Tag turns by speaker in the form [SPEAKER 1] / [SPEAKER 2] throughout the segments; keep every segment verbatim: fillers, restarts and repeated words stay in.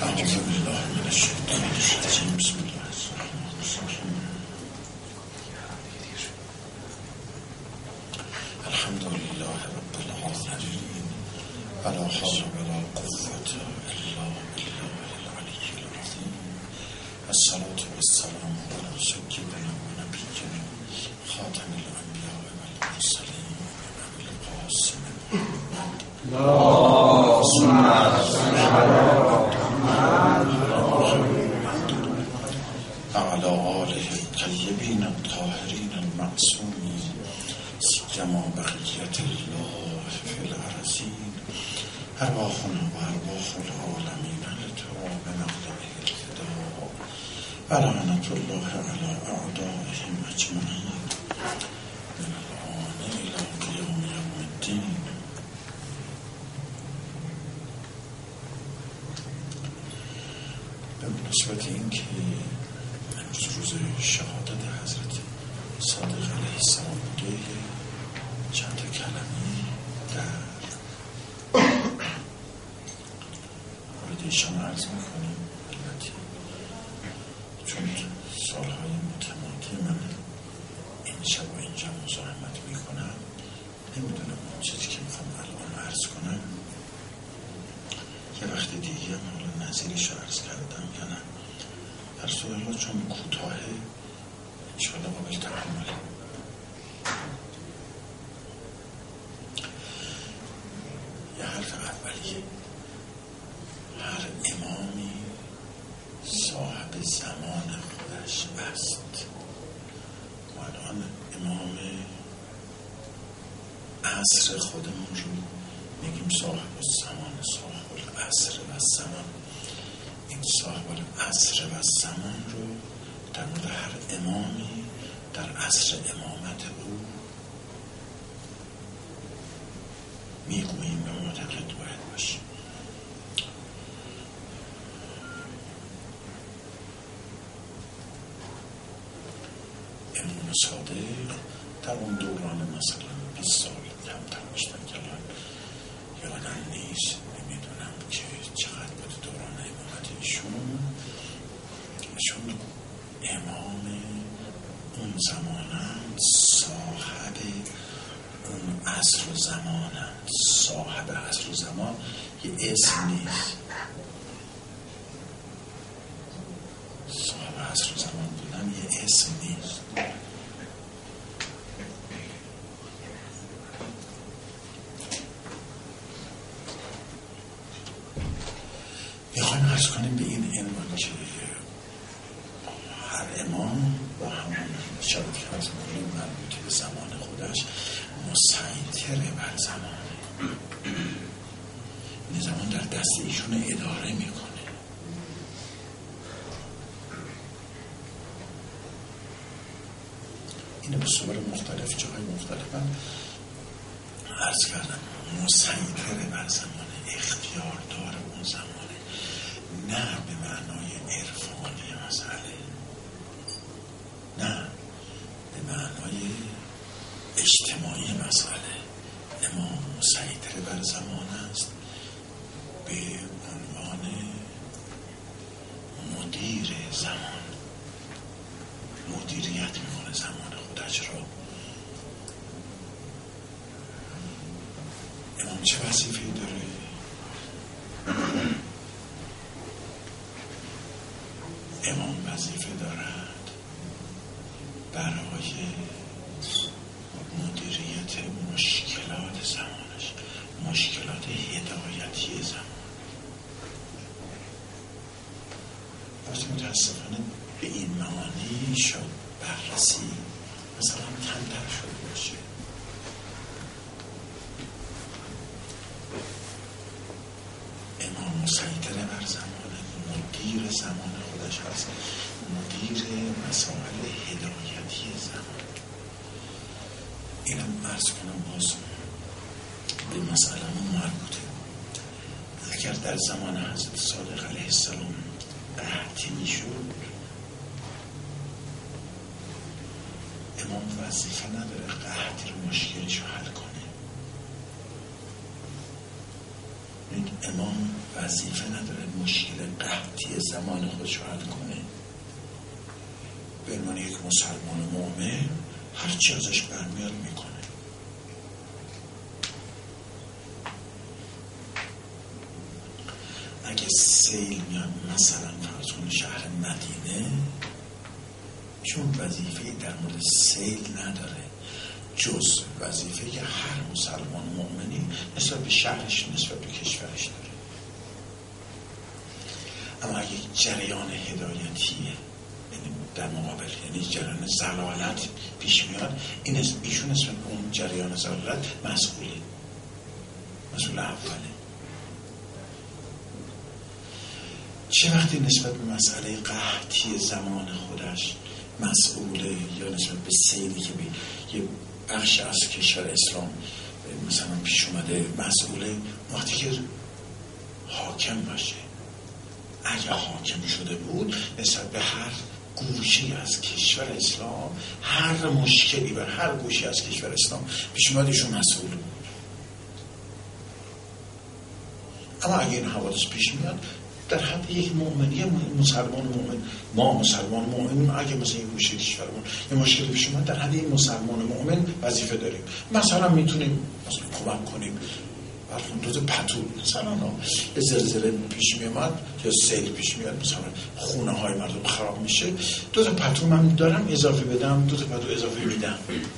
[SPEAKER 1] أعوذ بالله من الشيطان الرجيم بسم الله الرحمن الرحيم الحمد لله رب العالمين ولا حول ولا قوة إلا بالله العلي العظيم الصلاة والسلام على سيدنا ونبينا خاتم الأنبياء والمرسلين أبي القاسم محمد اللهم صل على وعلى آله الطيبين الطاهرين المعصومين سيما بقية الله في الأرضين أرواحنا وأرواح العالمين لتراب مقدمه الفداء ولعنة الله على أعدائهم أجمعين من الآن إلى قيام يوم الدين. به مناسبت اینکه امروز روز شهادت حضرت صادق علیه السلام بوده چند کلمه در مورد ایشان عرض میکنیم. البته چون سالهای متمادی من این شب و اینجا مزاحمت میکنم نمیدونم اون چیزی که میخوام الان عرض کنم یه وقت دیگه هم حالا نظیرش عرض کردم یا نه. در صورت الله چون کوتاه انشاءالله قابل تحمله. یه حرف اولیه، هر امامی صاحب زمان خودش است. ما الان امام عصر خودمون رو میگیم صاحب الزمان، صاحب العصر و زمان. این صاحب العصر و زمان رو در مورد هر امامی در عصر امامت او میگوییم و معتقد باید باشیم. امام صادق در اون دوران مثلا بیست سال کمتر باشتن که الان یادم نیست، نمیدونم که چقدر بود دوران امامت ایشون. ایشون امام اون زمانند، صاحب اون عصر و زمانند. صاحب عصر و زمان یه اسم نیست. صاحب عصر و زمان بودن یه اسم نیست. میخوایم عرض کنیم به این عنوان که هر امام با همون شرط که از مورد مربوط به زمان خودش مسیطره بر زمانه. این زمان در دست ایشون اداره میکنه. اینو به صور مختلف جاهای مختلف من عرض کردم. مسیطره بر زمانه، اختیار داره اون زمانه، نه به معنای عرفانی مسئله، نه به معنای اجتماعی مسئله. امام مسیطر بر زمان است به عنوان مدیر زمان، مدیریت میکنه زمان خودش را. امام چه وظیفه‌ای داره؟ امام وظیفه دارد برای مدیریت مشکلات زمانش، مشکلات هدایتی زمان. باید متاسفانه به این معانی شد بررسی مثلا کمتر شده باشه. امام مسیطر بر زمان، مدیر زمان خودش هست، مدیر مسائل هدایتی زمان. اینم عرض کنم باز به مسئله مربوطه. اگر در زمان حضرت صادق علیه السلام قحطی میشد، امام وظیفه نداره قحطی رو مشکلش رو حل کنه. ببینید امام وظیفه نداره مشکل قحطی زمان خودش رو حل کنه. به عنوان یک مسلمان مؤمن هر چی ازش برمیاد میکنه. اگه سیل میاد مثلا فرض کنه شهر مدینه، چون وظیفه در مورد سیل نداره جز وظیفه که هر مسلمان مؤمنی نسبت به شهرش نسبت به کشورش داره. اما اگه جریان هدایتیه در مقابل، یعنی جریان ضلالت پیش میاد، این ایشون نسبت به اون جریان ضلالت مسئوله، مسئول اوله. چه وقتی نسبت به مسئله قحطی زمان خودش مسئوله یا نسبت به سیلی که به یه بخش از کشور اسلام مثلا پیش اومده مسئوله، وقتی که حاکم باشه. اگه حاکم شده بود نسبت به هر گوشی از کشور اسلام، هر مشکلی بر هر گوشی از کشور اسلام پیش اومده ایشون مسئول بود. اما اگه این حوادث پیش میاد در حد یک مؤمنی مسلمان مؤمن، ما مسلمان مؤمن اگه مثلا این گوشه کشورمون یه مشکلی پیش اومد، در حد یک مسلمان مؤمن وظیفه داریم. مثلا میتونیم مثلا کمک کنیم دو تا پتو، مثلا یه زلزله پیش میاد یا سیل پیش میاد، مثلا خونه های مردم خراب میشه، دو تا پتو من دارم اضافه بدم، دو تا پتو اضافه میدم.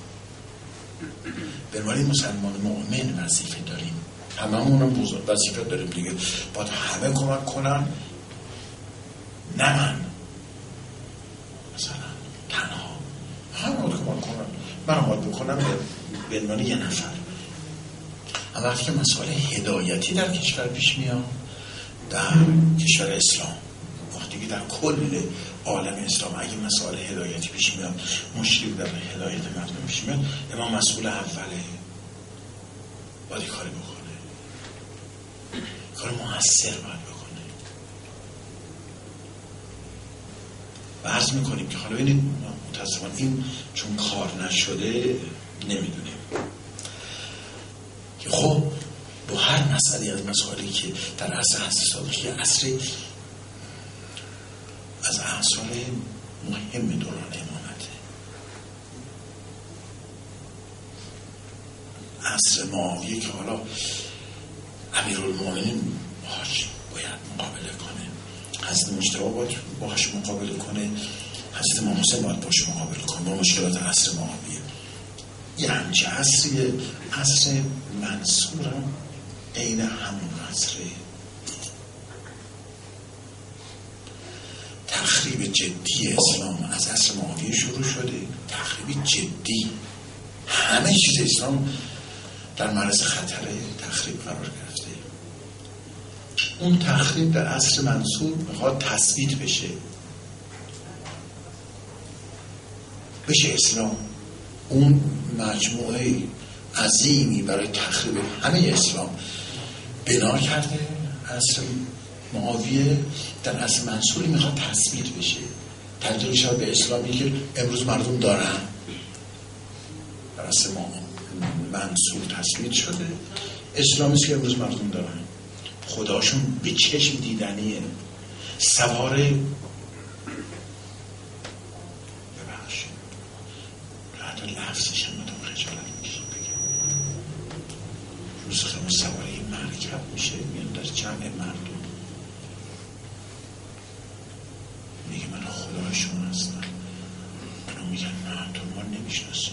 [SPEAKER 1] بنابراین مسلمان مؤمن وظیفه داریم، هممونم بزرگ وظیفه داریم دیگه، باید همه کمک کنن، نه من مثلا تنها، همه باید کمک کنن، من باید بکنم به عنوان یه نفر. اما وقتی که مسائل هدایتی در کشور پیش میاد، در کشور اسلام، وقتی که در کل عالم اسلام اگه مسائل هدایتی پیش میاد، مشکلی در هدایت مردم پیش میاد، امام مسئول اوله، باید کاری بکنه، کار موثر باید بکنه. و عرض میکنیم که حالا ببینید متاسفانه این چون کار نشده نمیدونیم که خب با هر مسئله از مسائلی که در عصر هستی صادق که عصر از اعصار مهم دوران امامته، عصر معاویه که حالا امیرالمومنین باهاش باید مقابله کنه، حضرت مجتبی باید باهاش مقابله کنه، حضرت امام حسین باید باهاش مقابله کنه با مشکلات عصر معاویه. یه همچه عصریه، عصر منصور هم عین همون عصره. تخریب جدی اسلام از عصر معاویه شروع شده، تخریب جدی، همه چیز اسلام در معرض خطر تخریب قرار گرفته. اون تخریب در عصر منصور میخواد تثبیت بشه، بشه اسلام اون مجموعه عظیمی برای تخریب همه اسلام بنا کرده. عصر معاویه در عصر منصوری میخواد تثبیت بشه، تبدیل شد به اسلامی که امروز مردم دارن. در عصر منصور تثبیت شده، اسلامی که امروز مردم دارن، خداشون به چشم دیدنیه، سوار ببخشید حتی لفظش هم مدام خجالت میشه بگم، روز خیلی سواره مرکب میشه میان در جمع مردم میگه من خدایشون هستم، منو میگن نه تو ما نمیشناسیم.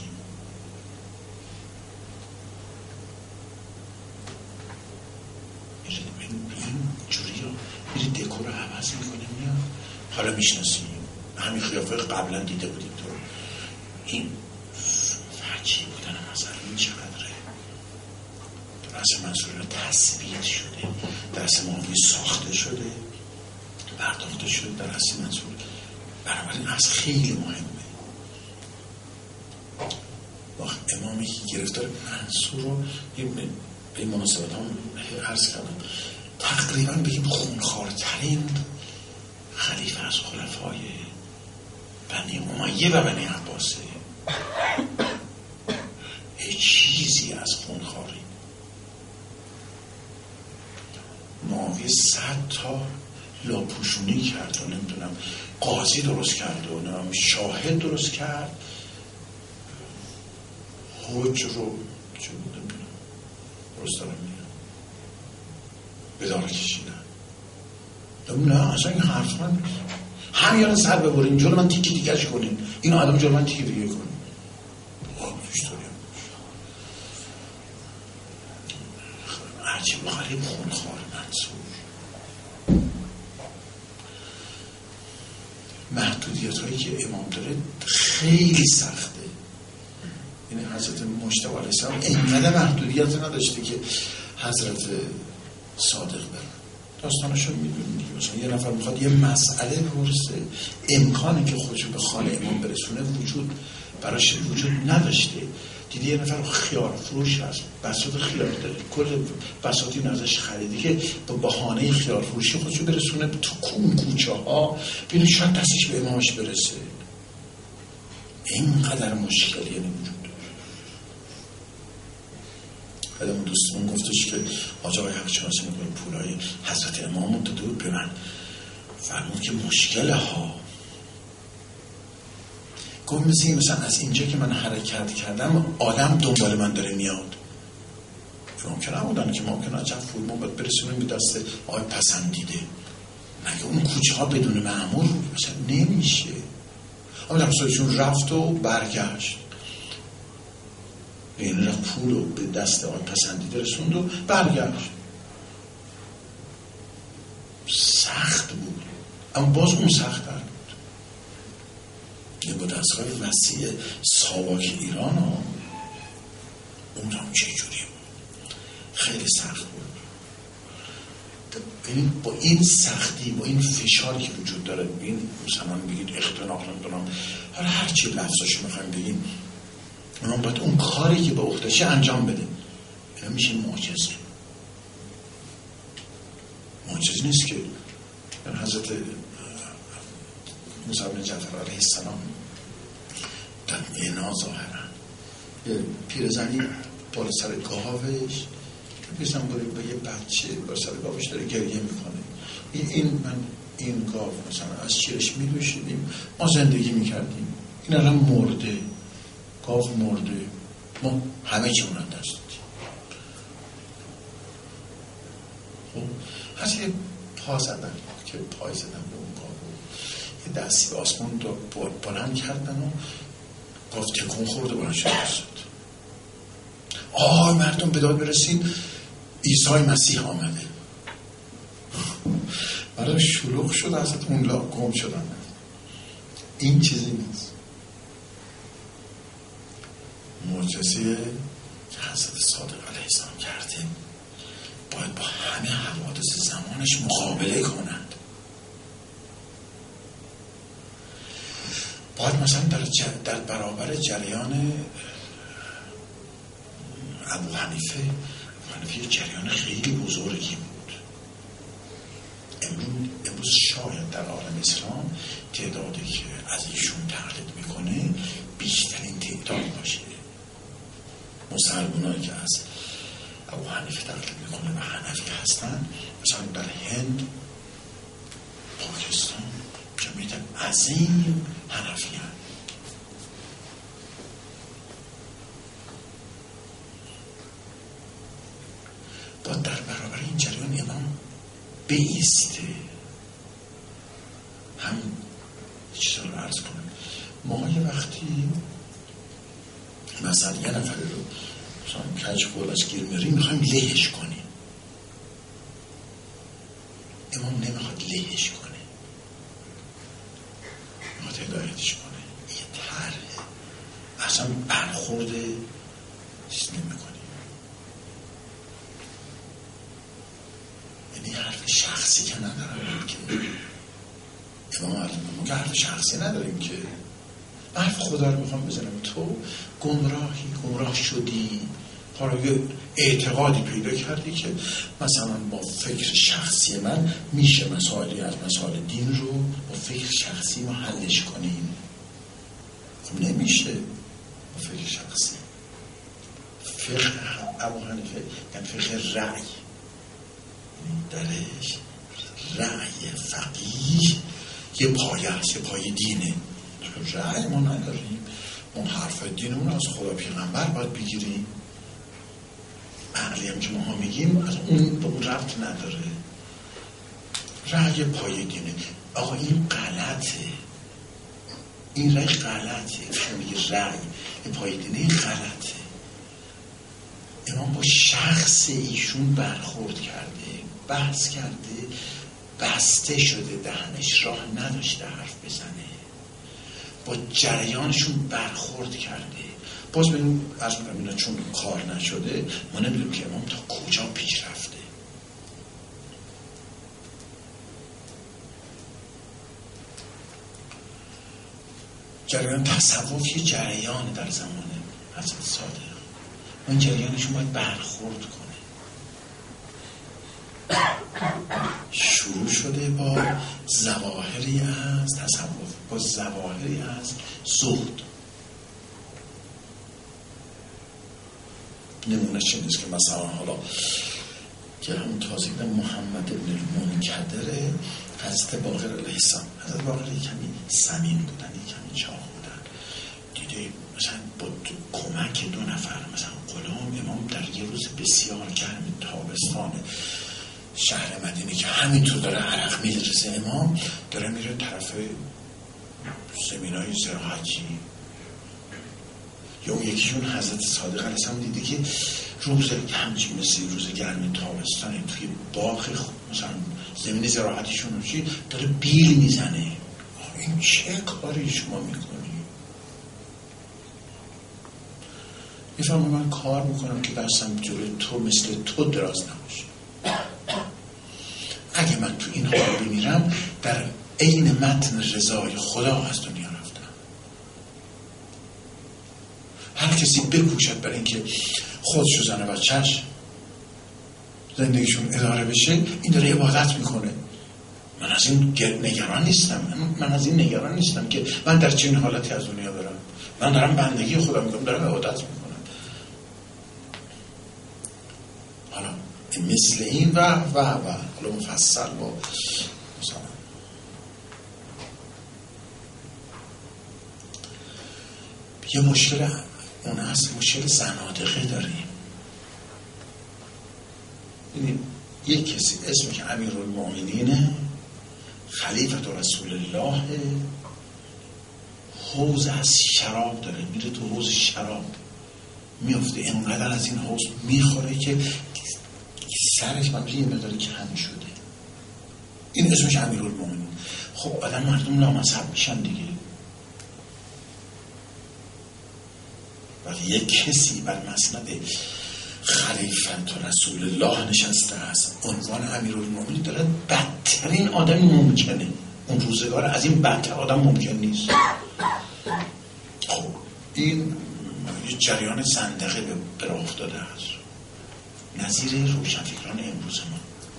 [SPEAKER 1] این جوری رو میری دکور رو عوض میکنه میاد، حالا میشناسیم، همین خیافه قبلا دیده بودیم تو. این فجی بودن مثلا این چقدره در اصل منصور رو تثبیت شده، در اصل معاویه ساخته شده، پرداخته شده، در اصل منصور. بنابراین از خیلی مهمه. وقت امامی که گرفتار منصور رو به مناسبت هم عرض کردم، تقریبا بگیم خونخوارترین خلیفه از خلفای بنی امیه و بنی عباسه. هیچ چیزی از خونخواری یه صد تا لاپوشونی کرد و نمیدونم قاضی درست کرد و نمیدونم شاهد درست کرد، حج رو چه بود نمیدونم درست دارم میگم بداره کشیدن. نه اصلا این حرف من نیست. همیان سر ببرین جلو من تیکی دیگهش کنین، این آدم جلو من تیکی دیگه کنین. هرچی بخاریم خونخوار منصور. محدودیت هایی که امام داره خیلی سخته. یعنی حضرت مجتبی علیه السلام اینقدر محدودیت نداشته که حضرت صادق داره. داستانشو میدونید مثلا یه نفر میخواد یه مسئله بپرسه، امکانی که خودشو به خانه امام برسونه وجود براش وجود نداشته. دیدی یه نفر خیار فروش هست، بساط خیار داره، کل بساطی ازش خریدی که با بهانه خیار فروشی خودشو برسونه تو کون کوچه ها، بینه شاید دستش به امامش برسه. اینقدر مشکلی یعنی وجود داره. خیلیمون دوستمون گفتش که حاج آقای حق شناسی میکنه پولای حضرت امامون داده بود به من، فرمود که مشکله ها گفت مثل این مثلا از اینجا که من حرکت کردم آدم دنبال من داره میاد. ممکنه بودن که ممکنه عجب فول ما باید برسونیم به دست آقای پسندیده، مگه اون کوچه ها بدون مأمور مثلا نمیشه. اما در صورتشون رفت و برگشت، این رفت پول رو به دست آقای پسندیده رسوند و برگشت. سخت بود اما باز اون سخت تر بود. یه با دستگاه وسیع ساواک ایران ها اون هم چه جوری بود، خیلی سخت بود. ببین با این سختی، با این فشاری که وجود داره، این مثلا بگید اختناق نمیدونم هر هرچی لفظاشو میخوایم بگیم، اما باید اون کاری که به عهده‌شه انجام بده. اینا میشه معجزه. معجزه نیست که حضرت موسی بن جعفر علیه السلام در مینا ظاهرا یه پیرزنی بالا سر گاوش، پیرزن با یه بچه بالا سر گاوش داره گریه میکنه. این من این گاو مثلا از چیرش میدوشیدیم، ما زندگی میکردیم، این الان مرده، گاو مرده، ما همه چی اون دست دادیم. خب از یه پا زدن که پای زدن به اون گاو، یه دستی به آسمان بلند کردن و گاو تکون خورده بلند شد. آه مردم به داد برسید، عیسی مسیح آمده. برای شلوغ شد، از اون لا گم شدن. این چیزی نیست. معجزه که حضرت صادق علیه السلام کرده باید با همه حوادث زمانش مقابله کنند. باید مثلا در, در برابر جریان ابو حنیفه ابو حنیفه یه جریان خیلی بزرگی بود. امروز, امروز شاید در عالم اسلام تعدادی که از ایشون تقلید میکنه بیشترین تعداد باشه. مسلمانایی که از ابو حنیفه تقلید میکنه و حنفی هستن، مثلا در هند، پاکستان جمعیت عظیم حنفی هستن. با در برابر این جریان امام بیسته. هم چیزا رو عرض کنم، ما یه وقتی مثلا یه نفر رو مثلا کج خول از گیر میریم میخوایم لهش کنیم، امام نمیخواد لهش کنه، میخواد هدایتش کنه. یه طرحه، اصلا برخورده چیز نمی کنیم. یعنی حرف شخصی که ندارم که امام علیه ما که حرف شخصی نداریم که حرف خدا رو میخوام بزنم. تو گمراهی، گمراه شدی، حالا یه اعتقادی پیدا کردی که مثلا با فکر شخصی من میشه مسائلی از مسائل دین رو با فکر شخصی ما حلش کنیم. خب نمیشه با فکر شخصی. فقه ابو حنیفه یعنی فقه رأی، درش رأی فقیه یه پایه هست، یه پایه دینه. رأی ما نداریم، ما حرف دینمون از خدا پیغمبر باید بگیریم. عقلی هم که ما میگیم از اون به اون ربط نداره. رأی پایه دینه. آقا این غلطه، این رأی غلطه. شما میگه رأی پایه دینه، این غلطه. امام با شخص ایشون برخورد کرده، بحث کرده، بسته شده، دهنش راه نداشته حرف بزنه، با جریانشون برخورد کرده. باز ببینیم از اینا چون کار نشده ما نمیدونیم که امام تا کجا پیش رفته. جریان تصوف یه جریان در زمان حضرت صادق، اون جریانشون باید برخورد کنه. شروع شده با ظواهری از تصوف، با ظواهری از زهد. نمونه چی نیست که مثلا حالا که همون تازیده محمد ابن المنکدره حضرت باقر علیه السلام. حضرت باقر کمی سمین بودن، کمی چاق بودن، دیده مثلا با کمک دو نفر مثلا غلام امام در یه روز بسیار گرم تابستان شهر مدینه که همینطور داره عرق میریزه، امام داره میره طرف زمینای زراعتی. یا اون یکیشون حضرت صادق علیه السلام دیده که روز همچین مثل روز گرم تابستان توی باغ مثلا زمین زراعتیشون چی داره بیل میزنه. این چه کاری شما میکنی؟ میفهمم من کار میکنم که دستم جلوی تو مثل تو دراز نباشه. اگه من تو این حال بمیرم در عین متن رضای خدا از دنیا رفتم. هر کسی بکوشد برای اینکه خودشو زنه بچهش زندگیشون اداره بشه، این داره عبادت میکنه. من از این نگران نیستم، من از این نگران نیستم که من در چه حالتی از دنیا برم. من دارم بندگی خدا میکنم، دارم عبادت میکنم. حالا مثل این و و و حالا مفصل با مثلا یه مشکل اون هست، مشکل زنادقه داریم. ببینید یک کسی اسمی که امیرالمومنینه، خلیفت رسول الله، حوض از شراب داره، میره تو حوض شراب میفته، اینقدر از این حوض میخوره که سرش من یه مقداری کم شده. این اسمش امیرالمومنین. خب آدم مردم لامذهب میشن دیگه. ولی یک کسی بر مسند خلیفت رسول الله نشسته است، عنوان امیرالمومنین داره، بدترین آدم ممکنه. اون روزگار از این بدتر آدم ممکن نیست. خب این یه جریان زندقه به راه افتاده است، نظیر روشنفکران امروز ما.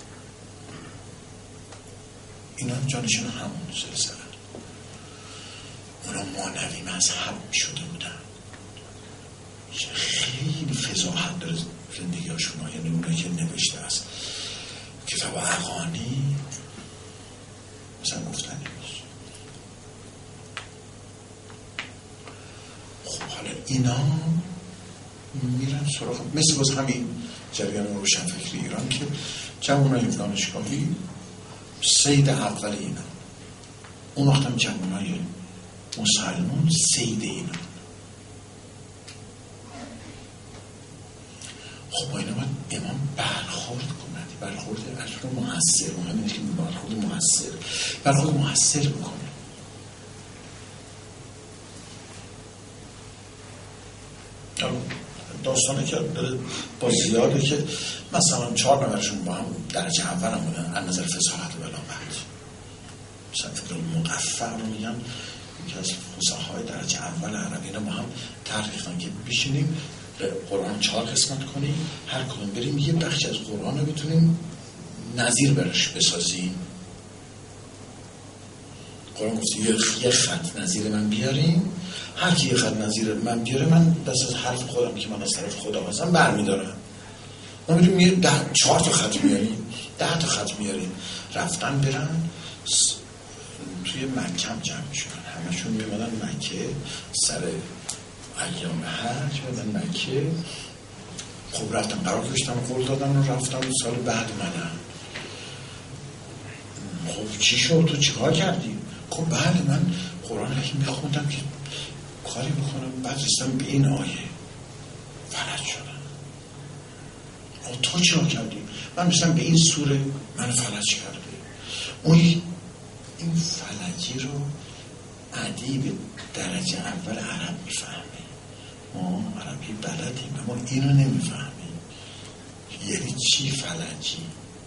[SPEAKER 1] اینا جانشون همون سلسله، اونا مانوی مذهب شده بودن. خیلی فضاحت داره زندگی هاشون. یعنی اونایی که نوشته است کتاب اغانی مثلا گفتن نیست. خب حالا اینا میرن سراغ مثل باز همین جریان روشنفکری ایران که جوانای دانشگاهی سید اول اینا، اون وقت هم جوانای مسلمان سید اینا. خب با اینا باید امام برخورد کنند، برخورد اجرا محصر، مهمه که برخورد محصر برخورد محصر بکنه. داستانه که با زیاده که مثلا چهار نفرشون با هم درجه اول هم بودن از نظر فصاحت و بلاغت. مثلا ابن مقفع رو میگن یکی از فصحای درجه اول عربی، اینا با هم تحقیقاً که بشینیم قرآن چهار قسمت کنیم، هر کدوم بریم یه بخش از قرآن رو بتونیم نظیر برش بسازیم. قرآن گفت یه خط نظیر من بیاریم، هر کی یه خط نظیر من بیاره من دست از حرف خودم که من از طرف خدا هستم برمیدارم. ما میریم یه ده چهار تا خط میاریم، ده تا خط میاریم. رفتن برن توی مکه هم جمع شدن، همشون میمدن مکه سر ایام حج میمدن مکه. خب رفتن قرار کشتن قول دادن و رفتن سال بعد منن. خب چی شد؟ تو چیکار کردی؟ خب بعد من قرآن حکیم میخوندم که کاری بکنم، بعد رسیدم به این آیه فلج شدم. آه تو چیکار کردی؟ من رسیدم به این سوره من فلج کرده. اون این فلجی رو ادیب درجه اول عرب میفهمه، ما عربی بلدیم اما اینو نمیفهمیم. یعنی چی فلجی؟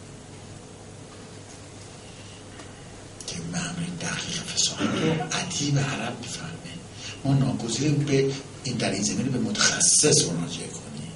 [SPEAKER 1] که معنی دقیق فصاحت رو ادیب عرب میفهمه. ما ناگزیر به این در این زمینه به متخصص مراجعه کنیم.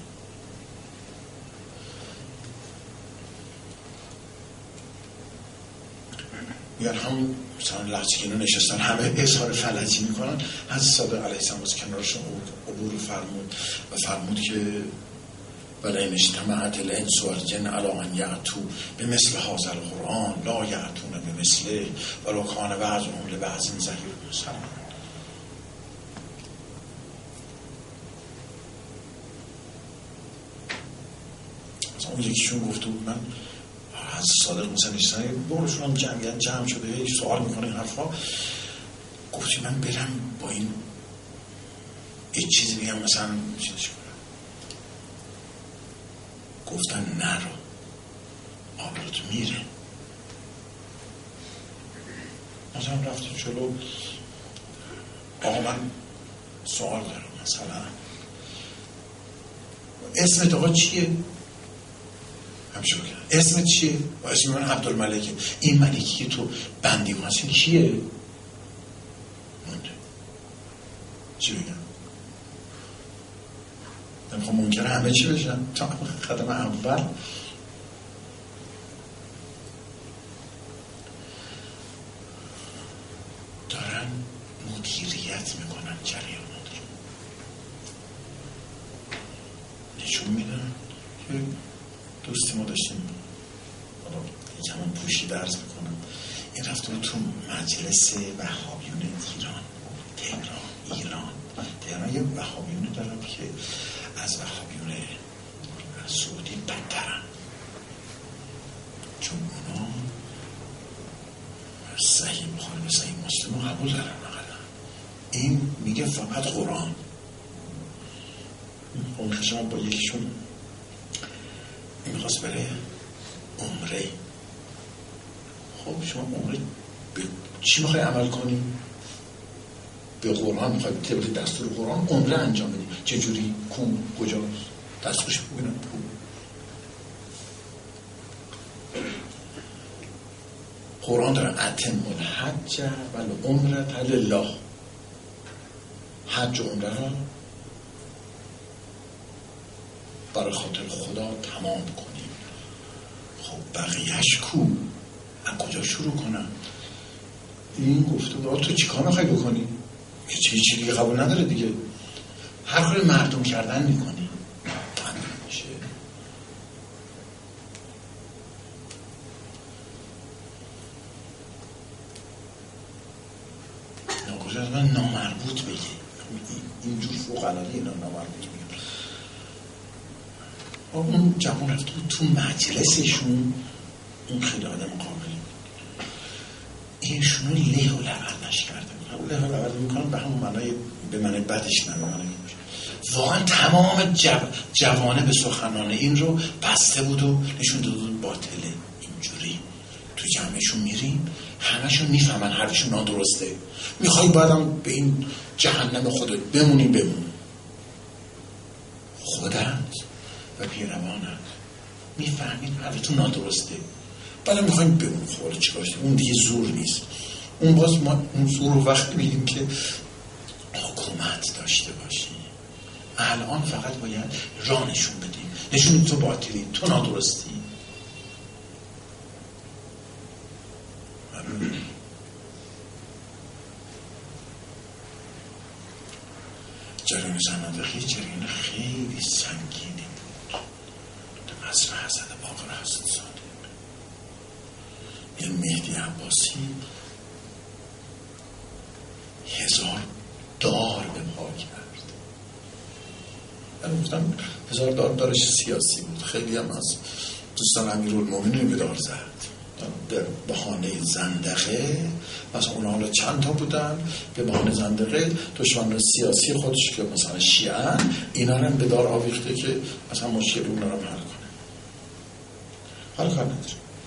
[SPEAKER 1] میگن هم مثلا لحظه که اینا نشستن همه اظهار فلجی میکنن، حضرت صادق علیه السلام از کنارشون عبور فرمود و فرمود که ولئن اجتمعت الانس والجن علی ان یأتوا بمثل هذا القرآن لا یأتون بمثله ولو کان بعضهم لبعض ظهیر. مثلا اون یکیشون گفته بود من از صادق مثلا نیستن برشون هم جمعیت جمع شده هیچ سوال میکنه این حرفا، گفتی من برم با این یه چیزی بگم مثلا چیزش کنم. گفتن نرو آبروت میره. مثلا رفتیم جلو، آقا من سوال دارم مثلا اسمت آقا چیه؟ همشه بکنم اسمت چیه؟ و اسم من عبدالملکه. این ملکی که تو بندی هستی کیه؟ مونده چی بگم؟ نمیخوام منکر همه چی بشن تا قدم اول. دارن مدیریت میکنن جریانات رو، نشون میدن که دوستی ما داشتیم، حالا یکم هم پوشی درز میکنم، این رفته تو مجلس وهابیون ایران، تهران ایران تهران یه وهابیونی دارم که از وهابیون سعودی بدترن، چون اونا صحیح بخاری و صحیح مسلم رو قبول دارن. این میگه فقط قرآن. اون خشم با یکیشون این میخواست بره عمره. خب شما عمره به چی میخوای عمل کنی؟ به قرآن میخوای طبق دستور قرآن عمره انجام بدی. چجوری؟ کون کجاست؟ دستورش ببینم کون. قرآن داره اتم الحج و العمره لله، حج و عمره را برای خاطر خدا تمام کنیم. خب بقیهش کو؟ از کجا شروع کنم؟ این گفته بود تو چی کار میخوای بکنی؟ چی چی دیگه قبول نداره دیگه، هر کاری مردم کردن میکنی تمام میشه. ناگزیر از من نامربوط بگی، اینجور فوق‌العاده اینا نامربوط میگه. اون جوان رفت تو مجلسشون، اون خیلی آدم قابلی اینشونو له و لعبش کرده. له و لعبش میکنم به همون معنی، به معنی بدش نمیمانه. واقعا تمام جو... جوانه به سخنان این رو بسته بود و نشون داده بود باطله. اینجوری تو جمعشون میریم همشون میفهمن حرفشون نادرسته، میخوایی بعدم به این جهنم خودت بمونی بمون. خودت و پیروانت میفهمین حرفتون نادرسته، بعدم میخواییم بمون. خب چیکارش؟ اون دیگه زور نیست. اون باز ما اون زور رو وقتی میگیم که حکومت داشته باشی. الان فقط باید راه نشون بدیم، نشون تو باطلی، تو نادرستی. جریان زنادقی جریان خیلی سنگینی بود. عصر حسن باقر حسن صادق. یه مهدی عباسی هزار دار به پا کرد. من گفتم هزار دار دارش سیاسی بود. خیلی هم از دوستان امیرالمومنین به دار زد به بهانه زندقه. مثلا اونا حالا چند تا بودن به بهانه زندقه دشمن سیاسی خودش که مثلا شیعه اینا رو به دار آویخته که مثلا مشکل اونا رو حل کنه. حال کار نداره.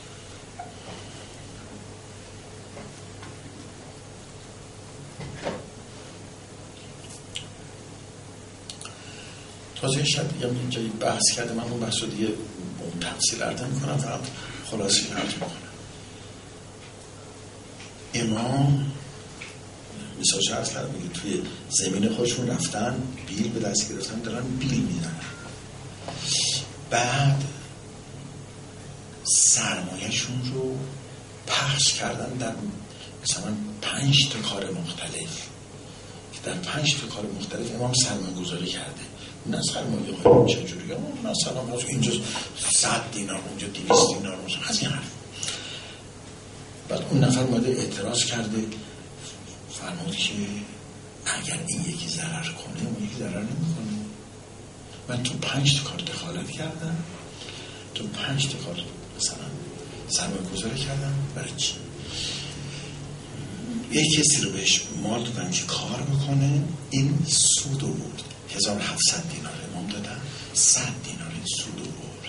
[SPEAKER 1] تازه شاید دیگه اینجا بحث کرده، من اون بحث رو دیگه اون تفصیل عرض میکنم، فقط خلاصی عرض میکنم. امام مثالش عرض کردم میگه توی زمین خودشون رفتن بیل به دست گرفتن دارن بیل میزنن، بعد سرمایهشون رو پخش کردن در مثلا پنج تا کار مختلف که در پنج تا کار مختلف امام سرمایه گذاری کرده. نه سرمایه های چجوری ها، نه سرمایه ها اینجا صد دینار اونجا دویست دینار اونجا از این حرف. بعد اون نفر ماده اعتراض کرده، فرمود که اگر این یکی ضرر کنه اون یکی ضرر نمی کنه. من تو پنج تا کار دخالت کردم، تو پنج تا کار مثلا سرمایه گذاری کردم، برای چی؟ یک کسی رو بهش مال دادن که کار بکنه، این سود آورد. هزار و هفتصد دینار امام دادن، صد دینار این سود آورد.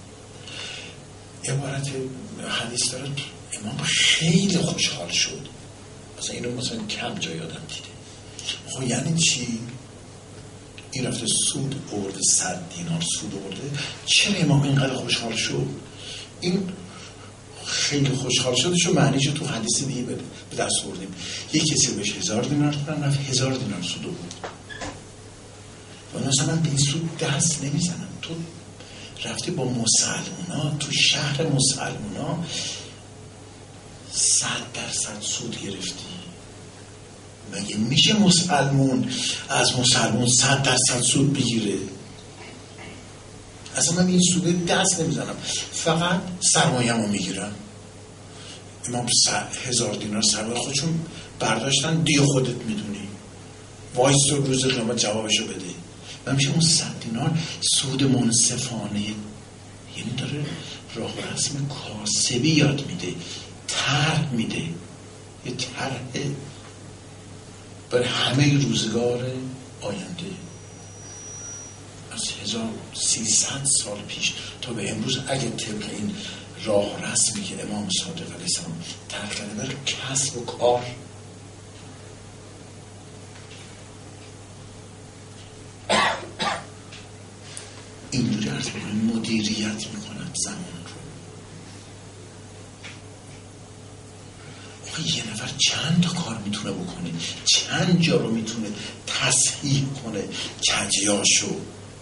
[SPEAKER 1] عبارت حدیث داره امام خیلی خوشحال شد. مثلا اینو مثلا کم جا یادم دیده. خب یعنی چی؟ این رفته سود آورده، صد دینار سود آورده. چرا امام اینقدر خوشحال شد؟ این خیلی خوشحال شده شو معنیشو تو حدیث دیگه بده به دست آوردیم. یک کسی بهش هزار دینار دادن، رفت هزار دینار سود آورد. و مثلا به این سود دست نمیزنم. تو رفتی با مسلمونا تو شهر مسلمونا صد درصد سود گرفتی. مگه میشه مسلمون از مسلمون صد درصد سود بگیره؟ اصلا من این سود دست نمیزنم، فقط سرمایه رو میگیرم. امام هزار دینار سرمایه خودشون برداشتن، دیگه خودت میدونی، وایس تو روز قیامت جوابشو بده. من میشه اون صد دینار سود منصفانه، یعنی داره راه و رسم کاسبی یاد میده، طرح میده، یه طرح برای همه روزگار آینده. از هزار و سیصد سال پیش تا به امروز اگه طبق این راه و رسمی که امام صادق علیه السلام طرح کرده برای کسب و کار، اینجوری عرض میکنه مدیریت میکنن زمان رو. آخه یه نفر چند تا کار میتونه بکنه، چند جا رو میتونه تصحیح کنه، کجیاشو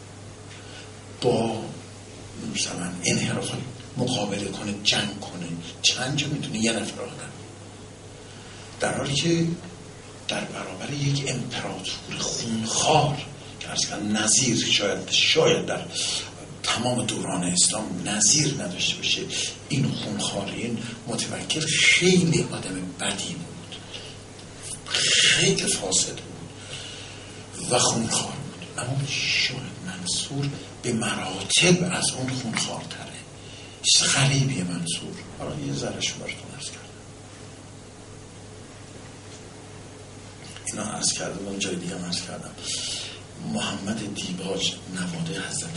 [SPEAKER 1] با مثلا انحراف مقابله کنه، جنگ کنه، چند جا میتونه یه نفر آدم، در حالی که در برابر یک امپراتور خونخوار که عرض کنم نظیر شاید شاید در تمام دوران اسلام نظیر نداشته باشه، این خونخواری، این متوکل خیلی آدم بدی بود، خیلی فاسد بود و خونخوار بود، اما شاید منصور به مراتب از اون خونخوار تره. چیز غریبیه منصور. حالا یه ذره‌شو براتون عرض کردم. اینا عرض کردم، من جای دیگه هم عرض کردم. محمد دیباج نواده حضرت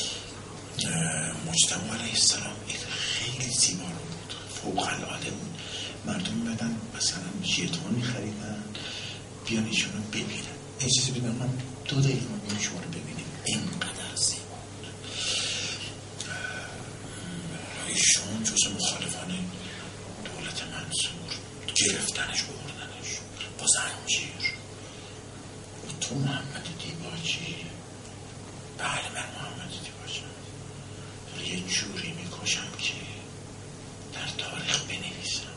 [SPEAKER 1] مجتبی علیه السلام خیلی زیبا بود، فوق العاده بود. مردم بدن مثلا ژتون می‌خریدن بیان ایشون رو ببینن. این چیزی بگم من دو دقیقه من شما رو ببینیم، اینقدر زیبا بود. ایشون جز مخالفان دولت منصور گرفتنش بردنش با زنجیر. تو محمد دیباجی؟ بله من محمد دیباجی یه جوری میکشم که در تاریخ بنویسم.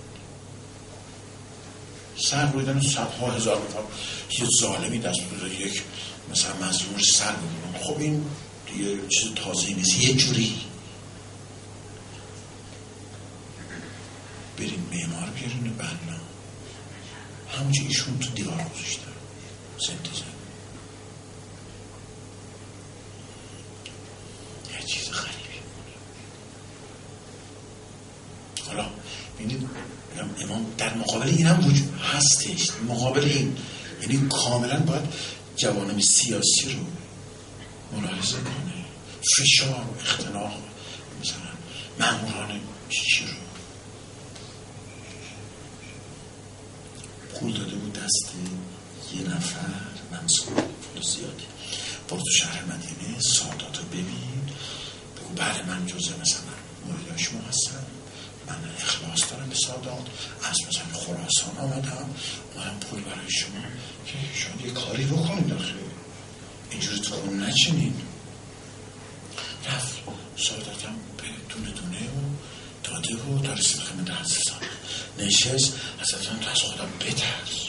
[SPEAKER 1] سر بریدن صدها هزار نفر یه ظالمی دست بوده یک مثلا مظلومش سر ببینم. خب این دیگه چیز تازه نیست، یه جوری گرین بنا همونجا ایشون تو دیوار گذاشتن زنده یه چیز غریبی بود. حالا ببینید امام در مقابل این هم وجود هستش، مقابل این یعنی کاملا باید جوانب سیاسی رو ملاحظه کنه، فشار و اختناق مثلا ماموران چی رو پول داده بود دست یه نفر منصور پول زیادی، برو تو شهر مدینه سادات رو ببین بگو بله من جزء مثلا مرید شما هستم، من اخلاص دارم به سادات، از مثلا خراسان آمدم اومدم پول برای شما که شاید یه کاری بکنید داخل اینجوری تو خون نچینید. رفت ساداتم به دونه دونه و داده و تا رسید خیمه ده عزیزان نشست حضرتان تو از خودم بترس.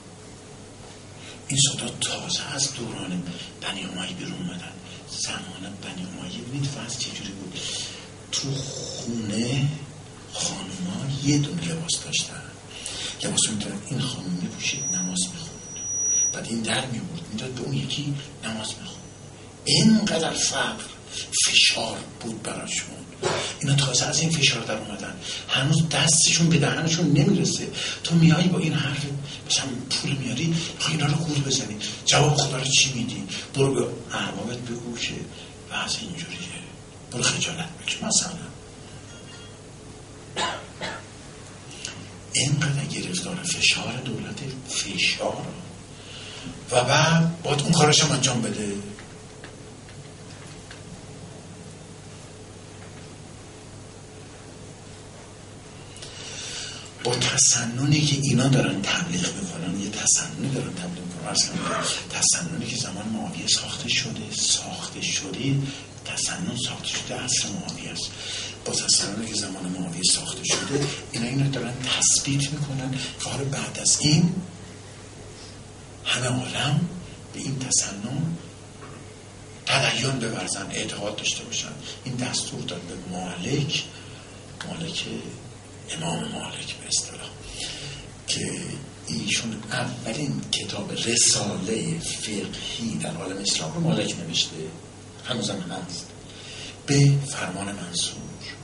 [SPEAKER 1] این سادات تازه از دوران بنی امیه بیرون اومدن، زمان بنی امیه ببینید وضع چجوری بود، تو خونه خانوما یه دونه لباس داشتن، لباس میتونن این خانوم میپوشید نماز میخوند، بعد این در میورد میداد به اون یکی نماز میخوند. اینقدر فقر فشار بود براشون، اینا تازه از این فشار در اومدن، هنوز دستشون به دهنشون نمیرسه. تو میایی با این حرف مثلا پول میاری خب اینا رو گول بزنی، جواب خدا رو چی میدی؟ برو به اربابت بگو که وضع اینجوریه، برو خجالت بکش مثلا. اینقدر گرفتار فشار دولت، فشار و بعد باید اون کارش هم انجام بده. با تسننی که اینا دارن تبلیغ میکنن، یه تسننی دارن تبلیغ میکنن، تسننی که زمان معاویه ساخته شده ساخته شده تسنن ساخته شده عصر معاویه است. با تسننی که زمان معاویه ساخته شده اینا اینا دارن تثبیت میکنن که حالا بعد از این همه عالم به این تسنن تدین بورزن، اعتقاد داشته باشن. این دستور داد به مالک، مالک امام مالک به اصطلاح، که ایشون اولین کتاب رساله فقهی در عالم اسلام رو مالک نوشته، هنوزم هست، به فرمان منصور.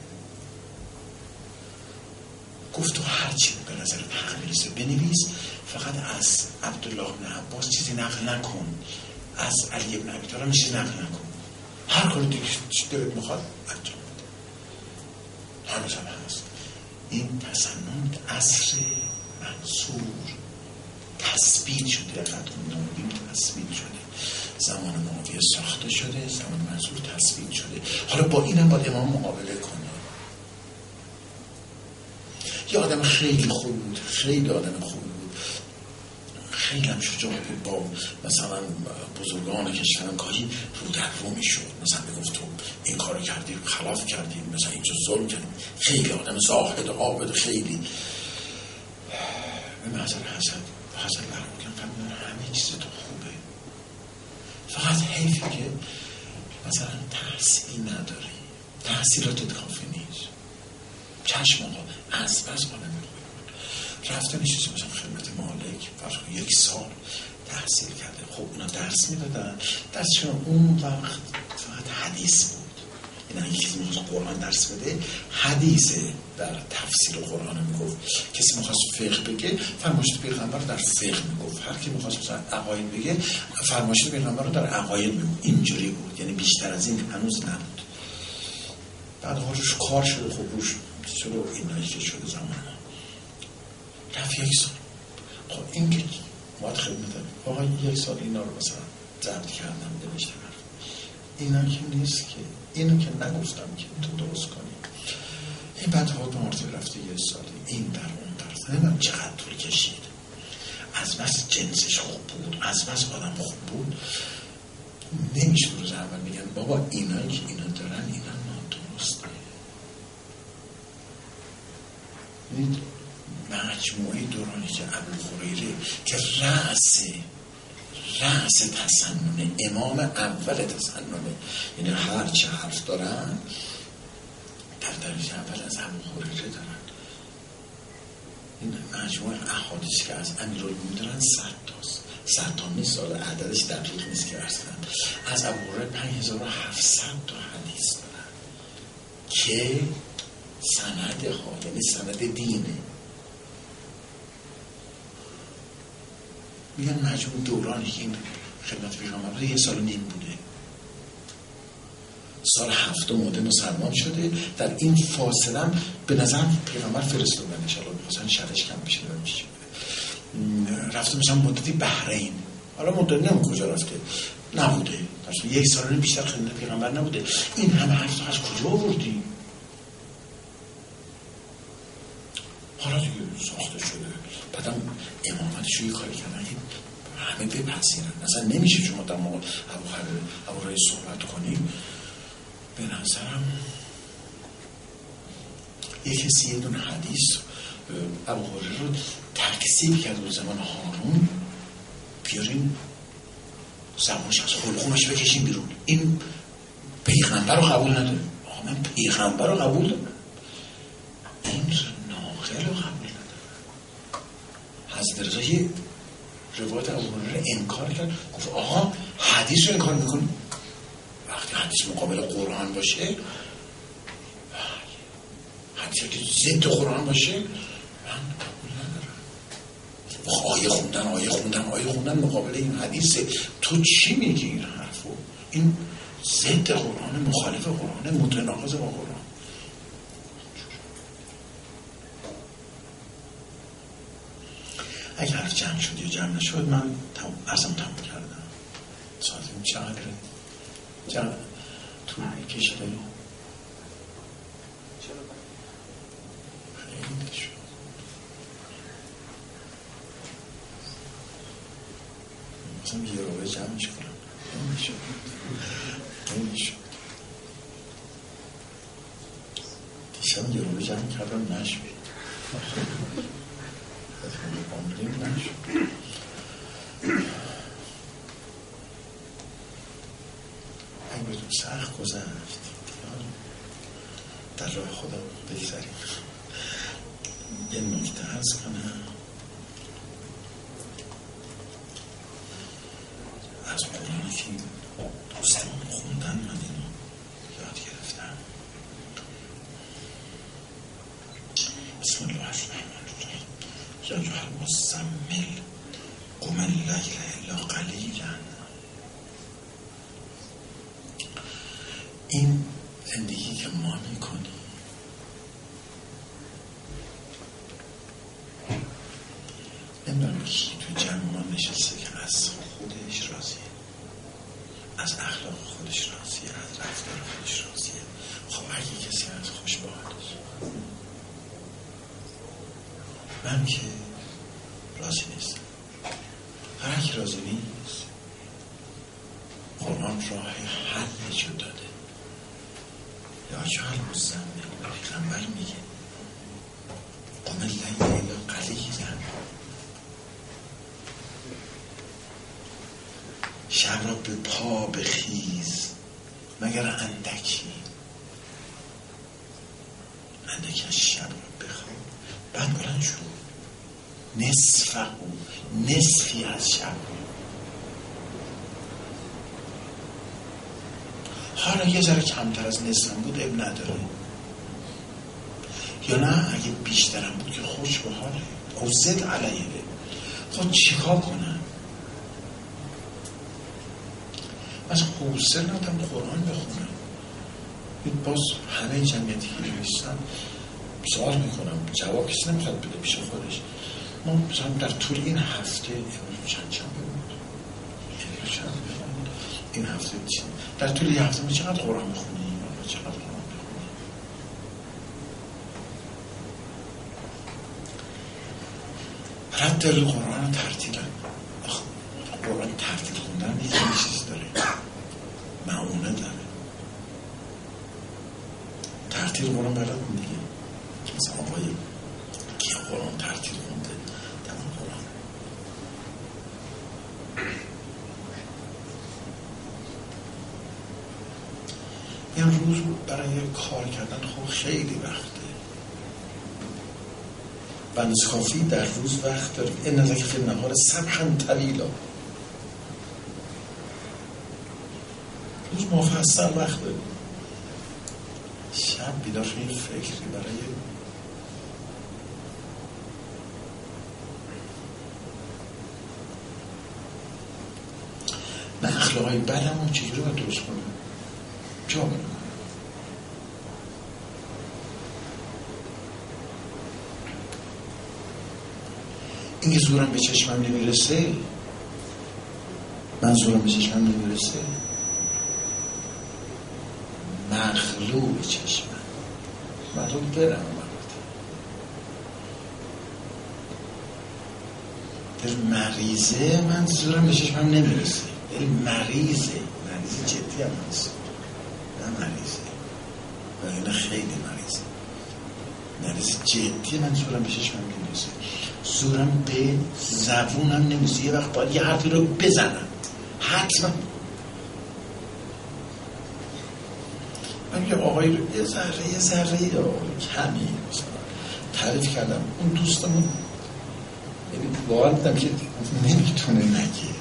[SPEAKER 1] گفت تو هرچی به نظر حق میرسه بنویس، فقط از عبدالله بن عباس چیزی نقل نکن، از علی بن ابی طالب چیزی نقل نکن، هر کاری دیگه دلت میخواد انجام بده. هنوزم هست. این تسنن عصر منصور تثبیت شده، فتح النووی تثبیت شده، زمان معاویه ساخته شده، زمان منصور تثبیت شده. حالا با اینم باید امام مقابله کنه. یه آدم خیلی خوب بود، خیلی آدم خوب بود، خیلی هم شجاع بود، با مثلا بزرگان کشورم گاهی رو در رو میشد، مثلا میگفت تو این کارو کردی، خلاف کردی، مثلا اینجا ظلم کردی. خیلی آدم زاهد عابد، خیلی به محضر حسد حسد برمکن فهمیدن همه چیز تو خوبه، فقط حیفی که مثلا تحصیلی نداری، تحصیلاتت کافی نیست. چشم آقا از بس آدم میخواه رفتن چیزی مثلا خدمت مالک فرق یک سال تحصیل کرده. خب اونا درس میدادن، درسشون اون وقت فقط حدیث بود، یعنی اگه کسی میخواست قرآن درس بده حدیثه در تفسیر قرآن میگفت، کسی میخواست فقه بگه فرمایشات پیغمبر رو در فقه میگفت، هر کی میخواست مثلا عقاید بگه فرمایشات پیغمبر رو در عقاید میگفت. اینجوری بود، یعنی بیشتر از این هنوز نبود. بعد روش کار شده، خب روش چلو اینایی که شده زمان رفت یک سال. خب این که باید خدمت آقا یک سال اینا رو مثلا ضبط کردم نوشتم، اینا که نیست که اینو که نگفتم که تو درست کنی. این بعد ها دو مرتبه رفته یه سالی این در اون در نمیدونم چقدر طول کشید. از بس جنسش خوب بود، از بس آدم خوب بود، نمیشه روز اول میگن بابا اینایی که اینا دارن اینا نادرسته. مجموعه دورانی که ابوهریره که رأس رأس تسنن، امام اول تسننه، یعنی هر چه حرف دارن در درجه اول از ابوهریره دارن. این مجموعه احادیث که از امیرالمومنین دارن صد تاست، صد تا نیست، حالا عددش دقیق نیست که عرض کنم. از ابوهریره پنج هزار و هفتصد تا حدیث دارن که سند ها، یعنی سند دینه. میگن مجموع دورانی که این خدمت پیغمبر بوده یه سال و نیم بوده. سال هفتم اومده مسلمان شده. در این فاصله هم به نظر پیغمبر فرستادن ان شاء الله مثلا شرش کم بشه. رفته مثلا مدتی بحرین، حالا مدت نمیدونم کجا رفته، نبوده. مثلا یک سال و نیم بیشتر خدمت پیغمبر نبوده. این همه حرف از کجا آوردی؟ حالا دیگه ساخته شده. بعدم امامتش رو یه کاری کردن که همه بپذیرن. مثلا نمیشه شما در موقع ابوهریره صحبت کنیم. به نظرم یک کسی یه دونه حدیث ابوهریره رو تکذیب کرد و زمان هارون، بیارین زبانش از حلقومش بکشین بیرون. این پیغمبر رو قبول نداره. آقا من پیغمبر رو قبول دارم، این ناقل رو قبول نداره. حضرت رضا یه روایت ابوهریره انکار کرد، گفت آقا حدیث رو انکار میکنی؟ وقتی حدیث مقابل قرآن باشه، حدیثی که ضد قرآن باشه، من قبول ندارم. آیه خوندن آیه خوندن آیه خوندن مقابل این حدیثه. تو چی میگی این حرفو؟ این ضد قرآن، مخالف قرآن، متناقض با قرآن. اگه حرف جمع شد یا جمع نشد، من ازم تمام کردم. ساعتیم چقدره؟ جمع طول کشیده خیلی شد. مثلا یه روی جمعش کنم خیلی شد خیلی شد. دیشب یه روی جمع کردم نشد، عمریم نشد. این بدون سخت گذشت، در راه خدا بگذاریم. یه نکته عرض کنم از قرآنی که دوستان خوندن، من اینو یاد گرفتم. بسم الله الرحمن الرحیم. یا ایها المزمل قم اللیل الا قلیلا. این زندگی که ما میکنیم نمیدونم کی تو جمع ما نشسته که از خودش راضیه، از اخلاق خودش راضیه، از رفتار خودش راضیه. خب اگه کسی از خوش به حالش، من که راضی نیستم. هر کی راضی نیست، قرآن راه حلش رو داده. یا ایها المزمل، پیغمبر میگه قم اللیل الا قلیلا، شب را به پا بخیز مگر اندکی، اندکی از شب را بخواب. بعد بلند شو، نصف او، نصفی از شب. حالا یه ذره کمتر از نصفم بود اب نداره، یا نه اگه بیشترم بود که خوش به حاله او زد علیه. خود چیکار کنم؟ از حوصله ندارم قرآن بخونم. باز همه جمعیتی که نوشتن سوال میکنم، جواب کسی نمیخواد بده پیش خودش. ما مثلا در طول این هفته چند چند بود این هفته چی؟ در طول یه هفته ما چقدر قرآن بخونیم؟ چقدر قرآن بخونیم؟ رد القرآن ترتیلا. قرآن ترتیل خوندن یه چیز داره، معونه داره. ترتیل قرآن بلد دیگه. مثلا آقای که قرآن ترتیل خونده تمام قرآن. این روز برای کار کردن خب خیلی وقته. بند کافی در روز وقت داریم. این نظر که فی النهار سبحا طویلا، روز مفصل وقت داریم. شب بیدار شدیم فکری برای نه اخلاقای بدمون چجوری باید درست کنیم، جا کنیم. اینکه زورم به چشمم نمیرسه، من زورم به چشمم نمیرسه، مغلوب چشمم، مغلوب برم در مریضه، من زورم به چشمم نمیرسه، دل مریضه، مریضه جدی هم هست، نه مریضه و اینه خیلی مریضه، مریضه جدی، من زورم به چشمم نمیرسه، زورم به زبونم نمیرسه، یه وقت باید یه حرفی رو بزنم حتما. من یه آقایی رو یه ذره یه ذره یا کمی مثلا تعریف کردم، اون دوستمون یعنی واقعا بودم که نمیتونه نگه،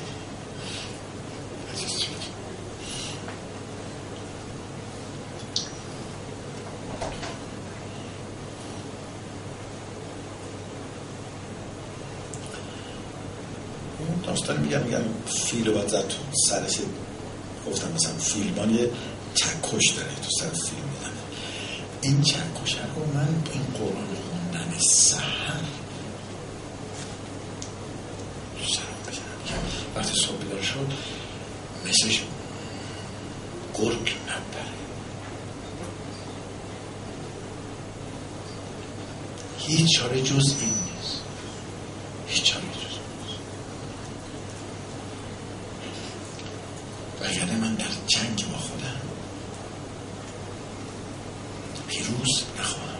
[SPEAKER 1] داستان میگم میگم فیل رو باید زد تو سرش، گفتم مثلا فیلمان یه چکش داره تو سر فیل میدنه، این چکش رو من این قرآن خوندن سحر سرم بزنم، وقتی صبح بیدار شد مثلش گرگ نبره، هیچ چاره جز این نیست، هیچ چاره جز وگرنه من در جنگ با خودم پیروز نخواهم.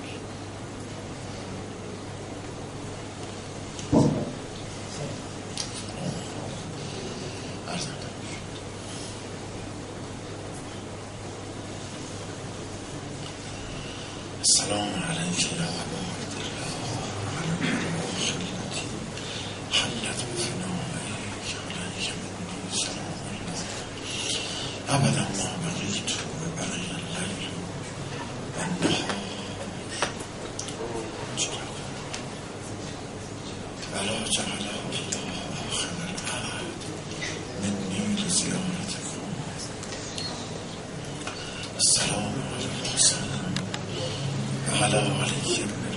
[SPEAKER 1] السلام علیک یا ابا عبدالله علی الروح التي حلت بفنائک علیک منی سلام الله ابدا ما بقیت و بقی اللیل و النهار ولا جعل الله آخر العهد منی لزیارتکم. السلام علی الحسین و علی علی